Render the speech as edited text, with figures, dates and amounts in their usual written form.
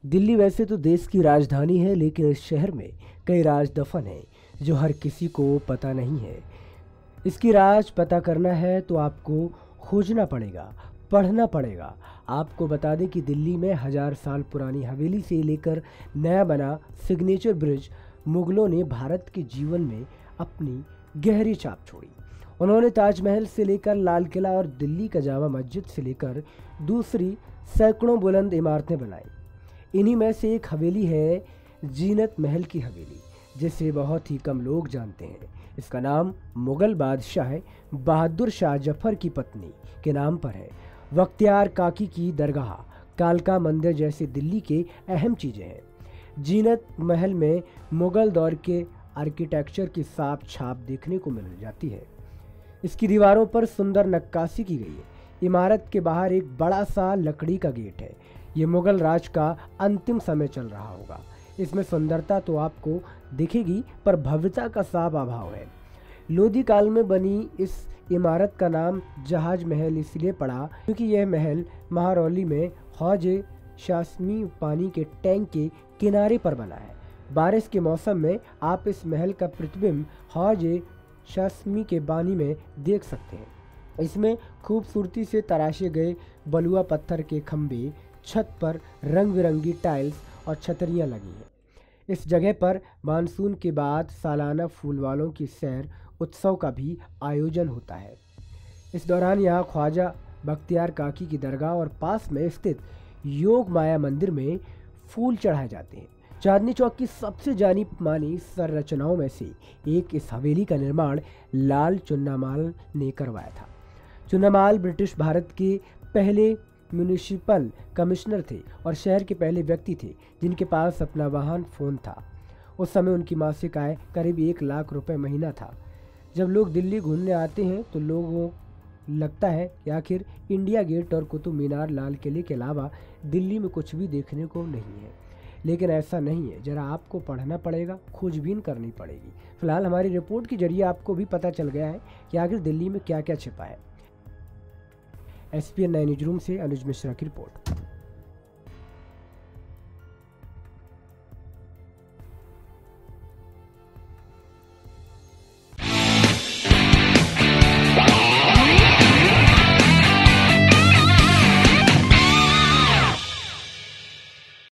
दिल्ली वैसे तो देश की राजधानी है, लेकिन इस शहर में कई राज दफन हैं जो हर किसी को पता नहीं है। इसकी राज पता करना है तो आपको खोजना पड़ेगा, पढ़ना पड़ेगा। आपको बता दें कि दिल्ली में 1000 साल पुरानी हवेली से लेकर नया बना सिग्नेचर ब्रिज मुगलों ने भारत के जीवन में अपनी गहरी छाप छोड़ी। उन्होंने ताजमहल से लेकर लाल किला और दिल्ली का जामा मस्जिद से लेकर दूसरी सैकड़ों बुलंद इमारतें बनाई। इन्हीं में से एक हवेली है जीनत महल की हवेली, जिसे बहुत ही कम लोग जानते हैं। इसका नाम मुगल बादशाह बहादुर शाह जफर की पत्नी के नाम पर है। बख्तियार काकी की दरगाह, कालका मंदिर जैसे दिल्ली के अहम चीज़ें हैं। जीनत महल में मुगल दौर के आर्किटेक्चर की साफ छाप देखने को मिल जाती है। इसकी दीवारों पर सुंदर नक्काशी की गई है। इमारत के बाहर एक बड़ा सा लकड़ी का गेट है। ये मुगल राज का अंतिम समय चल रहा होगा। इसमें सुंदरता तो आपको दिखेगी, पर भव्यता का साफ अभाव है। लोधी काल में बनी इस इमारत का नाम जहाज महल इसलिए पड़ा क्योंकि यह महल महारौली में हौज शासमी पानी के टैंक के किनारे पर बना है। बारिश के मौसम में आप इस महल का प्रतिबिंब हौज शासमी के पानी में देख सकते हैं। इसमें खूबसूरती से तराशे गए बलुआ पत्थर के खंभे, छत पर रंग बिरंगी टाइल्स और छतरियां लगी हैं। इस जगह पर मानसून के बाद सालाना फूल वालों की सैर उत्सव का भी आयोजन होता है। इस दौरान यहाँ ख्वाजा बख्तियार काकी की दरगाह और पास में स्थित योग माया मंदिर में फूल चढ़ाए जाते हैं। चांदनी चौक की सबसे जानी मानी संरचनाओं में से एक इस हवेली का निर्माण लाल चुन्नामाल ने करवाया था। चुन्नामाल ब्रिटिश भारत के पहले म्यूनिसिपल कमिश्नर थे और शहर के पहले व्यक्ति थे जिनके पास अपना वाहन फ़ोन था। उस समय उनकी मासिक आय करीब 1 लाख रुपए महीना था। जब लोग दिल्ली घूमने आते हैं तो लोगों लगता है कि आखिर इंडिया गेट और कुतुब मीनार, लाल किले के अलावा दिल्ली में कुछ भी देखने को नहीं है। लेकिन ऐसा नहीं है, ज़रा आपको पढ़ना पड़ेगा, खोजबीन करनी पड़ेगी। फिलहाल हमारी रिपोर्ट के जरिए आपको भी पता चल गया है कि आखिर दिल्ली में क्या क्या छिपा है। SPN 9 न्यूज़ रूम से अनुज मिश्रा की रिपोर्ट।